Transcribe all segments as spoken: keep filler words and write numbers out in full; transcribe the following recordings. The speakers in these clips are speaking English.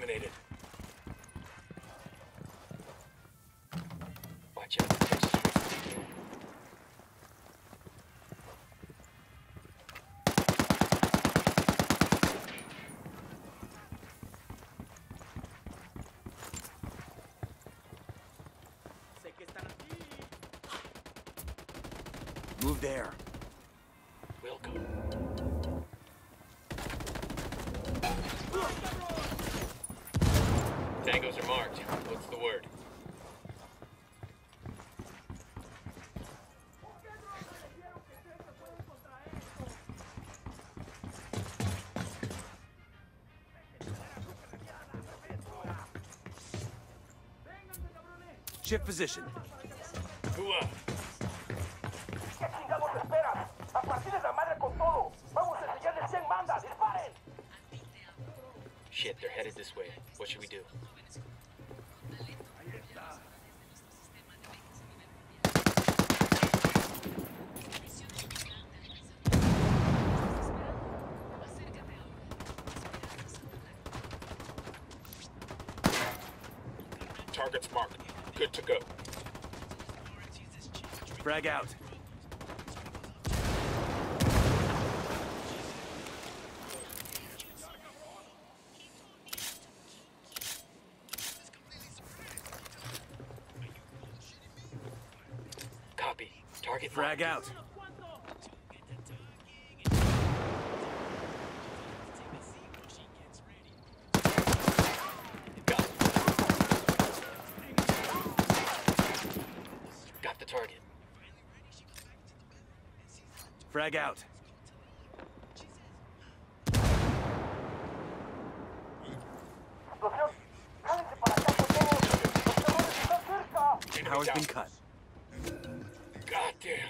eliminated. Watch out. Texas Street. Move there. Welcome. Tangos are marked. What's the word? Shift position. Hua. ¿Qué chingados esperan? ¡A partir de la madre con todo! ¡Vamos a enseñarles quién manda! ¡Disparen! Shit, they're headed this way. What should we do? Target's marked. Good to go. Frag out. Copy. Target Frag out. Got it. Got the target. Frag out. ¡Explosión! ¡Jálense para acá con todos! ¡Los terroristas están cerca! Enemy Power's down. been cut. Goddamn.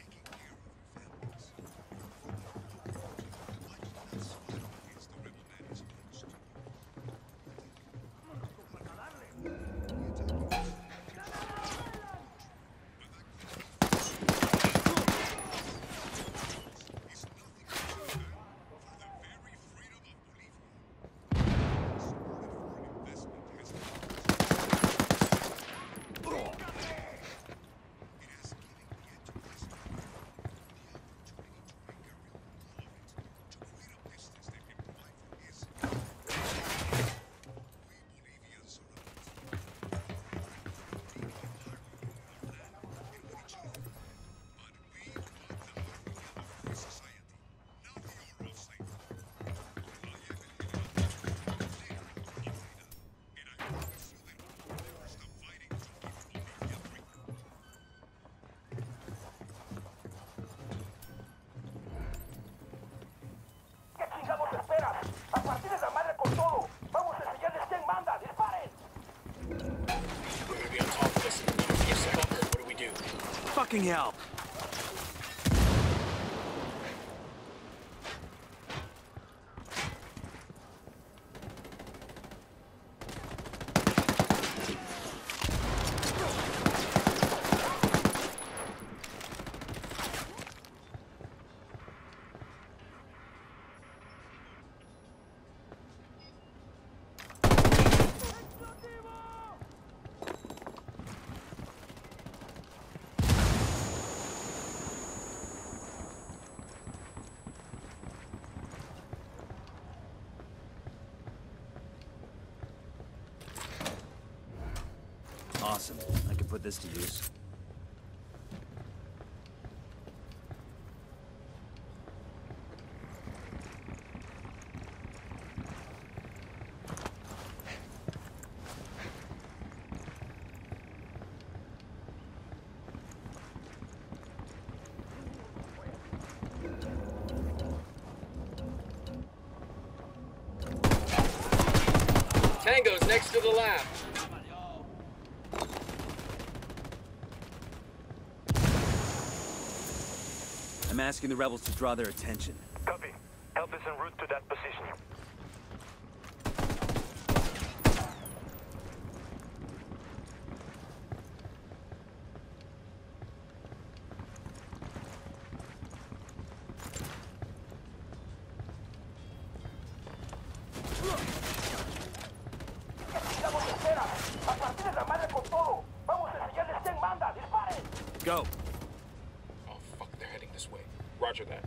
¿Qué chingados esperan? ¡A partir de la madre con todo! ¡Vamos a enseñarles quién manda! ¡Disparen! We're gonna be on top of this. Get some cover. What do we do? Fucking hell. Awesome. I can put this to use. Tango's next to the lab. I'm asking the rebels to draw their attention. Copy. Help is en route to that position. go. Oh, fuck, they're heading this way. Roger that.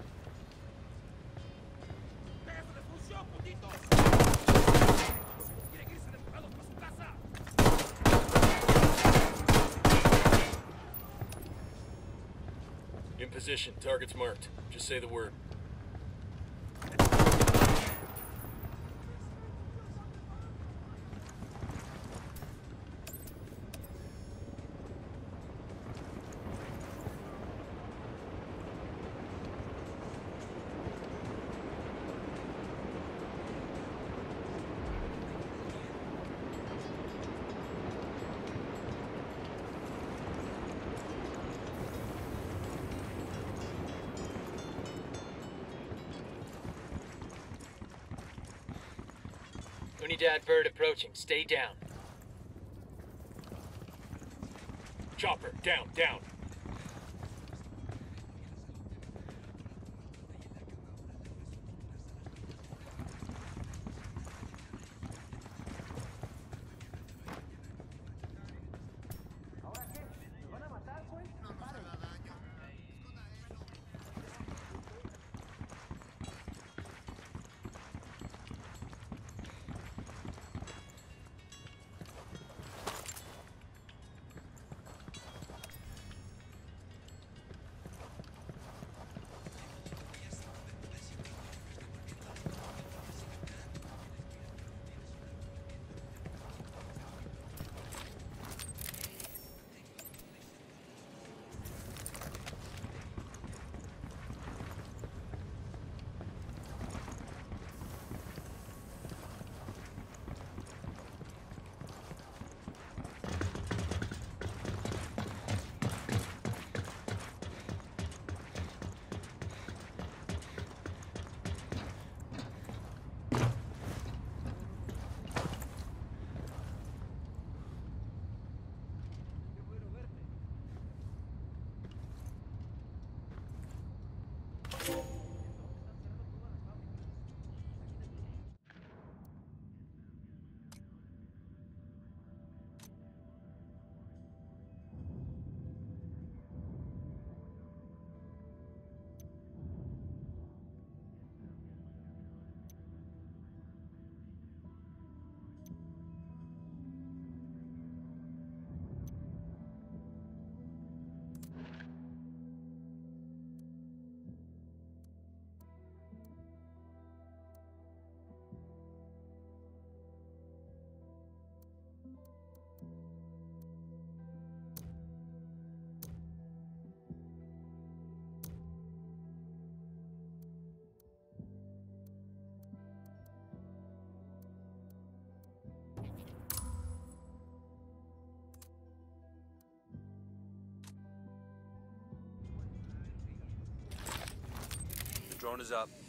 In position. Target's marked. Just say the word. Unidad bird approaching. Stay down. Chopper, down, down. The drone is up.